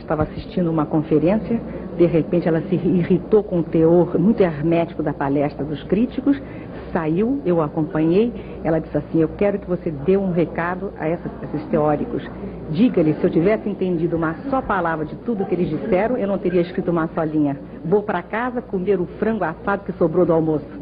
estava assistindo uma conferência, de repente ela se irritou com o teor muito hermético da palestra dos críticos, saiu, eu a acompanhei, ela disse assim: eu quero que você dê um recado a esses teóricos. Diga-lhe, se eu tivesse entendido uma só palavra de tudo que eles disseram, eu não teria escrito uma só linha. Vou para casa comer o frango assado que sobrou do almoço.